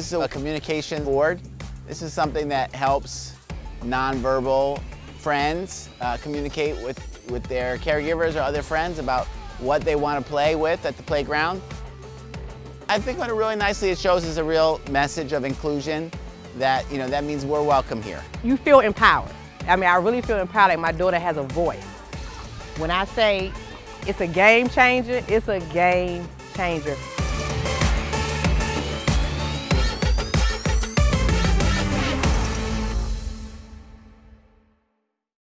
This is a communication board. This is something that helps nonverbal friends communicate with their caregivers or other friends about what they want to play with at the playground. I think what it really nicely it shows is a real message of inclusion that, that means we're welcome here. You feel empowered. I mean, I really feel empowered like my daughter has a voice. When I say it's a game changer, it's a game changer.